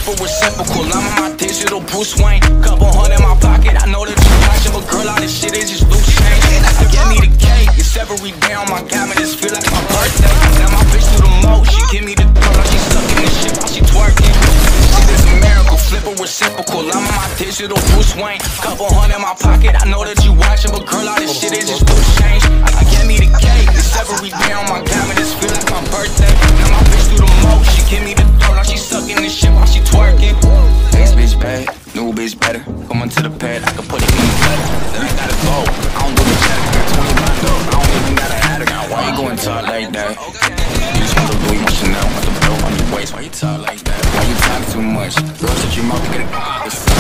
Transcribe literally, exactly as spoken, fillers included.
flipper reciprocal. I'm on my digital Bruce Wayne. Couple hundred in my pocket, I know that you watching, but girl, all this shit is just loose change. Give me the cake, it's every day on my cabinets, feel like my birthday. Now my bitch do the most, she give me the throw, now she sucking this shit while she twerking. This shit is a miracle, flipper reciprocal. I'm on my digital Bruce Wayne. Couple hundred in my pocket, I know that you watching, but girl, all this shit is just loose change. I give me the cake, it's every day on my cabinets, feel like my birthday. Now my bitch do the most, she give me the throw, now she sucking this shit while she twerking. Ex bitch bad, new bitch better. Come on to the pad, I can put it in the gutter. Then I gotta go, I don't do the cheddar. Got twenty-one though, I don't even gotta have it. Now why you going talk like that? You just want the Louis, want Chanel, want the belt on your waist. Why you talk like that? Why you talk too much? Girl, shut your mouth, get it.